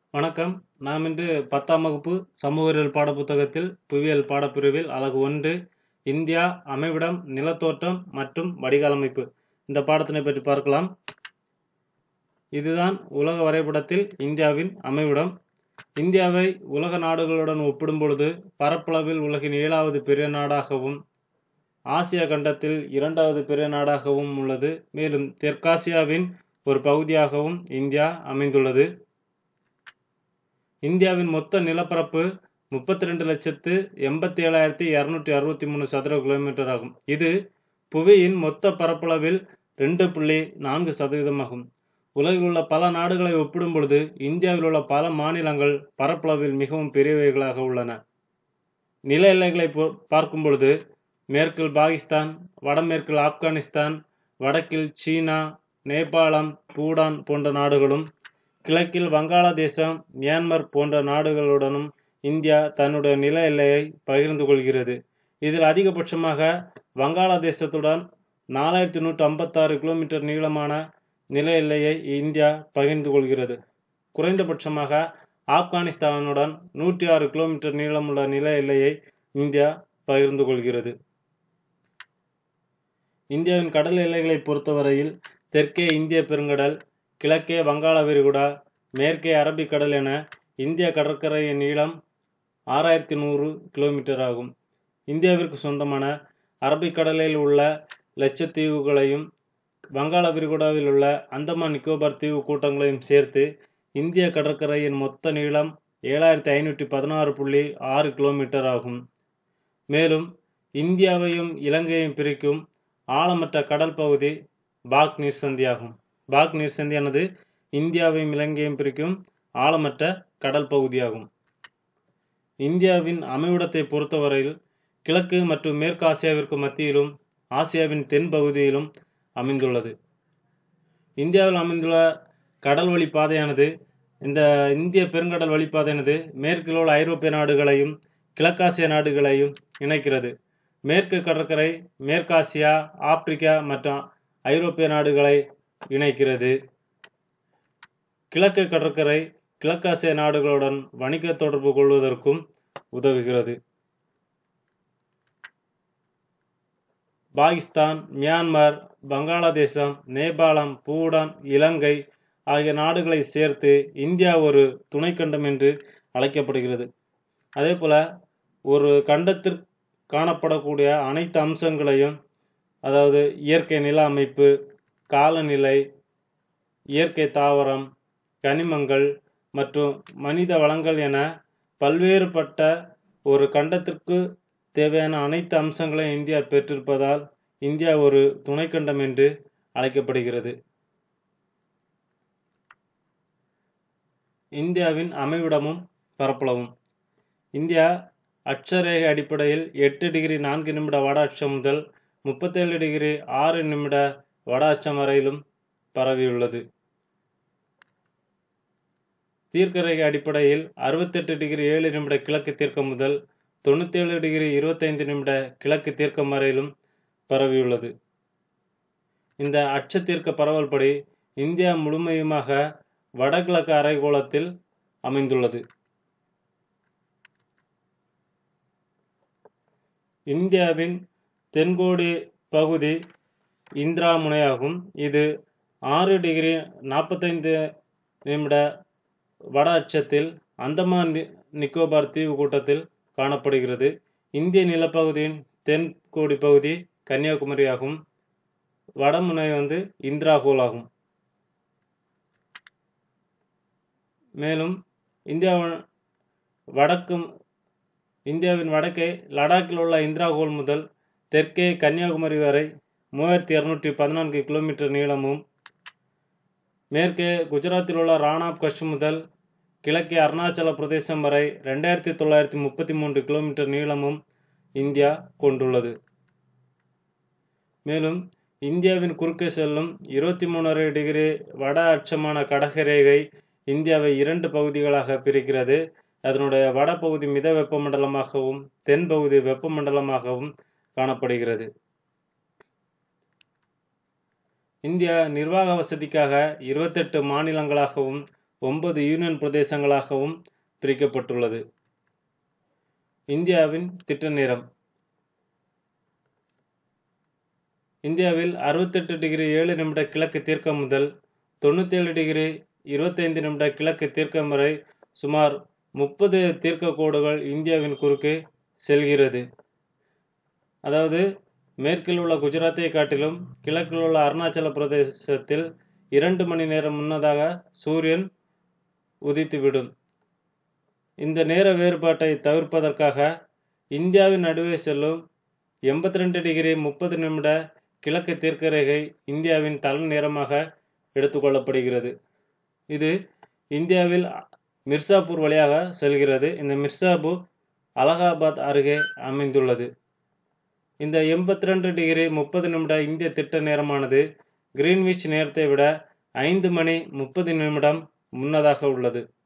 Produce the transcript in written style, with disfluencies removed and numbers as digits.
வணக்கம். நாம் இன்று 10ஆம் வகுப்பு சமூகவியல் பாடப்புத்தகத்தில் புவியியல் பாடப்பிரிவில் அலகு 1 இந்தியா அமைவிடம் நிலத்தோற்றம் மற்றும் வடிகால் அமைப்பு இந்த பாடத்தினை பற்றி பார்க்கலாம். இதுதான் உலக வரைபடத்தில் இந்தியாவின் அமைவிடம். இந்தியாவை உலக நாடுகளுடன் ஒப்பிடும் பொழுது பரப்பளவில் உலகின் 7வது பெரிய நாடாகவும் ஆசியா கண்டத்தில் 2வது பெரிய நாடாகவும் உள்ளது. மேலும் தெற்காசியாவின் ஒரு பகுதியாகவும் இந்தியா அமைந்துள்ளது. இந்தியாவின் மொத்த நிலப்பரப்பு 32,87,263 சதுர கிலோமீட்டர் ஆகும். இது புவியின் மொத்த பரப்பளவில் 2.4% ஆகும். உலகில் உள்ள பல நாடுகளை ஒப்பிடும் பொழுது இந்தியாவில் உள்ள பல மாநிலங்கள் பரப்பளவில் மிகவும் பெரியவைகளாக உள்ளன. நில எல்லைகளை பார்க்கும் பொழுது மேற்கில் பாகிஸ்தான், வடமேற்கில் ஆப்கானிஸ்தான், வடக்கில் சீனா, நேபாளம், பூடான் போன்ற நாடுகளும், கிழக்கில் வங்காளதேசம், மியான்மர் போன்ற நாடுகளுடனும் இந்தியா தன்னுடைய நில எல்லையை பகிர்ந்து கொள்கிறது. இதில் அதிகபட்சமாக வங்காளதேசத்துடன் 4156 கிலோமீட்டர் நீளமான நில எல்லையை இந்தியா பகிர்ந்து கொள்கிறது. குறைந்தபட்சமாக ஆப்கானிஸ்தானுடன் 106 கிலோமீட்டர் நீளமுள்ள நில எல்லையை இந்தியா பகிர்ந்து கொள்கிறது. இந்தியாவின் கடல் எல்லைகளை பொறுத்தவரையில் தெற்கே இந்திய பெருங்கடல், கிழக்கே வங்காள விரிகுடா, மேற்கே அரபிக்கடல் என இந்திய கடற்கரையின் நீளம் 6100 கிலோமீட்டர் ஆகும். இந்தியாவிற்கு சொந்தமான அரபிக்கடலில் உள்ள லட்சத்தீவுகளையும் வங்காள விரிகுடாவில் உள்ள அந்தமான் நிக்கோபார் தீவு கூட்டங்களையும் சேர்த்து இந்திய கடற்கரையின் மொத்த நீளம் 7516.6 கிலோமீட்டர் ஆகும். மேலும் இந்தியாவையும் இலங்கையையும் பிரிக்கும் ஆழமற்ற கடல் பகுதி பாக் நீர்சந்தியாகும். பாக் நீர்சந்தியானது இந்தியாவையும் இலங்கையையும் பிரிக்கும் ஆழமற்ற கடல் பகுதியாகும். இந்தியாவின் அமைவிடத்தை பொறுத்தவரையில் கிழக்கு மற்றும் மேற்கு ஆசியாவிற்கு மத்தியிலும் ஆசியாவின் தென் பகுதியிலும் அமைந்துள்ளது. இந்தியாவில் அமைந்துள்ள கடல் வழி பாதையானது இந்த இந்திய பெருங்கடல் வழிப்பாதையானது மேற்கில் உள்ள ஐரோப்பிய நாடுகளையும் கிழக்காசிய நாடுகளையும் இணைக்கிறது. மேற்கு கடற்கரை மேற்காசியா, ஆப்பிரிக்கா மற்றும் ஐரோப்பிய நாடுகளை இணைக்கிறது. கிழக்கு கடற்கரை கிழக்காசிய நாடுகளுடன் வணிக தொடர்பு கொள்வதற்கும் உதவுகிறது. பாகிஸ்தான், மியான்மர், வங்காளதேசம், நேபாளம், பூடான், இலங்கை ஆகிய நாடுகளை சேர்த்து இந்தியா ஒரு துணைக்கண்டம் என்று அழைக்கப்படுகிறது. அதேபோல ஒரு கண்டத்திற்கு காணப்படக்கூடிய அனைத்து அம்சங்களையும், அதாவது இயற்கை நில அமைப்பு, காலநிலை, இயற்கை தாவரம், கனிமங்கள் மற்றும் மனித வளங்கள் என பல்வேறுபட்ட ஒரு கண்டத்திற்கு தேவையான அனைத்து அம்சங்களையும் இந்தியா பெற்றிருப்பதால் இந்தியா ஒரு துணைக்கண்டம் என்று அழைக்கப்படுகிறது. இந்தியாவின் அமைவிடமும் பரப்பளவும். இந்தியா அட்சரேகை அடிப்படையில் 8°4' வட அச்சம் முதல் 37°6' வட அச்சம் வரையிலும் பரவியுள்ளது. தீர்க்கரேகை அடிப்படையில் 68°7' கிழக்கு தீர்க்கம் முதல் 97°25' கிழக்கு தீர்க்கம் வரையிலும் பரவியுள்ளது. இந்த அட்ச தீர்க்க பரவல் படி இந்தியா முழுமையுமாக வடகிழக்கு அரைக்கோளத்தில் அமைந்துள்ளது. இந்தியாவின் தென்கோடி பகுதி இந்திரா முனையாகும். இது 6°45' வட அச்சத்தில் அந்தமான் நிக்கோபார் தீவு கூட்டத்தில் காணப்படுகிறது. இந்திய நிலப்பகுதியின் தென்கோடி பகுதி கன்னியாகுமரி ஆகும். வடமுனை இந்திராகோல் ஆகும். மேலும் இந்தியாவின் வடக்கே லடாக்கில் உள்ள இந்திராகோல் முதல் தெற்கே கன்னியாகுமரி வரை 3214 கிலோமீட்டர் நீளமும், மேற்கே குஜராத்தில் உள்ள ராணாப் கட்ச் முதல் கிழக்கே அருணாச்சல பிரதேசம் வரை 2933 கிலோமீட்டர் நீளமும் இந்தியா கொண்டுள்ளது. மேலும் இந்தியாவின் குறுக்கே செல்லும் 23½ வட அச்சமான கடகரேகை இந்தியாவை 2 பகுதிகளாக பிரிக்கிறது. அதனுடைய வடபகுதி மித வெப்பமண்டலமாகவும் தென் பகுதி வெப்பமண்டலமாகவும் காணப்படுகிறது. இந்தியா நிர்வாக வசதிக்காக 28 மாநிலங்களாகவும் 9 யூனியன் பிரதேசங்களாகவும் பிரிக்கப்பட்டுள்ளது. இந்தியாவின் திட்ட நேரம். இந்தியாவில் 68°7' கிழக்கு தீர்க்கம் முதல் 97°25' கிழக்கு தீர்க்கம் வரை சுமார் 30 தீர்க்க கோடுகள் இந்தியாவின் குறுக்கே செல்கிறது. அதாவது மேற்கில் உள்ள குஜராத்தை காட்டிலும் கிழக்கில் உள்ள அருணாச்சல பிரதேசத்தில் 2 மணி நேரம் முன்னதாக சூரியன் உதித்துவிடும். இந்த நேர வேறுபாட்டை தவிர்ப்பதற்காக இந்தியாவின் நடுவே செல்லும் 82°30' கிழக்கு தீர்க்கரேகை இந்தியாவின் தலை நேரமாக எடுத்துக்கொள்ளப்படுகிறது. இது இந்தியாவில் மிர்சாபூர் வழியாக செல்கிறது. இந்த மிர்சாபூர் அலகாபாத் அருகே அமைந்துள்ளது. இந்த 82°30' இந்திய திட்ட நேரமானது கிரீன்விச் நேரத்தை விட 5 மணி 30 நிமிடம் முன்னதாக உள்ளது.